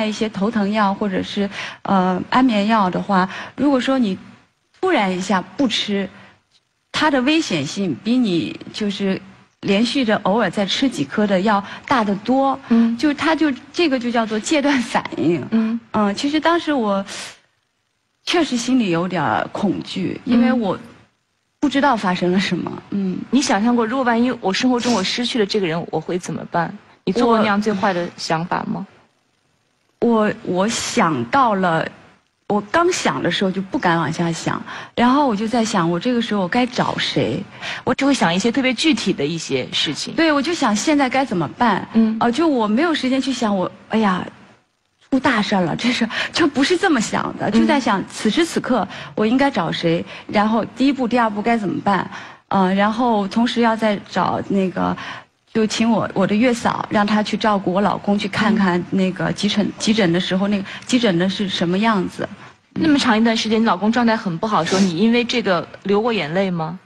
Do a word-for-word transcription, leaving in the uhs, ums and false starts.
一些头疼药或者是呃安眠药的话，如果说你突然一下不吃，它的危险性比你就是连续的偶尔再吃几颗的要大得多。嗯，就它就这个就叫做戒断反应。嗯嗯，其实当时我确实心里有点恐惧，因为我不知道发生了什么。嗯， 你想象过如果万一我生活中我失去了这个人，我会怎么办？你做过那样最坏的想法吗？ 我我想到了。我刚想的时候就不敢往下想，然后我就在想，我这个时候我该找谁？ 我只会想一些特别具体的一些事情。 对，我就想现在该怎么办？嗯，呃，就我没有时间去想我，哎呀，出大事了，这是就不是这么想的，就在想、嗯、此时此刻我应该找谁，然后第一步、第二步该怎么办？呃，然后同时要再找那个。就请我我的月嫂让她去照顾我老公，去看看那个急诊急诊的时候，那个急诊的是什么样子。 那么长一段时间，你老公状态很不好的时候，你因为这个流过眼泪吗？